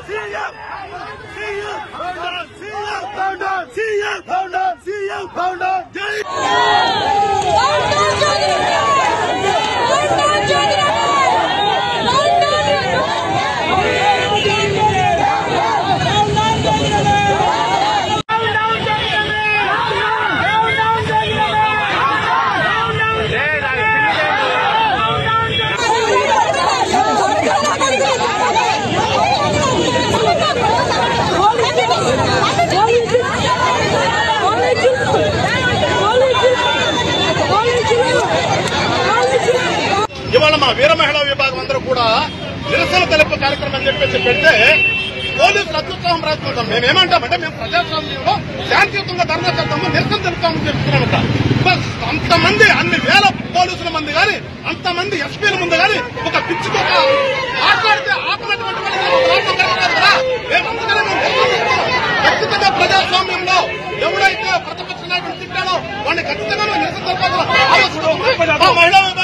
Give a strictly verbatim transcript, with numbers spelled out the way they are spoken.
ఇవాళ మా వీర మహిళా విభాగం అందరూ కూడా నిరసన తెలుపు కార్యక్రమం అని చెప్పేసి పెడితే పోలీసులు అత్యుత్సాహం రాసుకుంటాం. మేమేమంటామంటే మేము ప్రజాస్వామ్యంలో శాంతియుతంగా ధర్నా చేద్దాము, నిరసన తెలుపుతామని చెప్తున్నామంట. అంతమంది అన్ని వేల పోలీసుల మంది కానీ అంతమంది ఎస్పీల ముందు కానీ ఒక పిచ్చికొక మాట్లాడితే ఆపినటువంటి కదా. మేము అందుకనే మేము ఖచ్చితంగా ప్రజాస్వామ్యంలో ఎవరైతే ప్రతిపక్ష నాయకులు తిట్టాడో వాడిని ఖచ్చితంగా నిరసన తెలపాల్సిన అవసరం ఉంది. మహిళా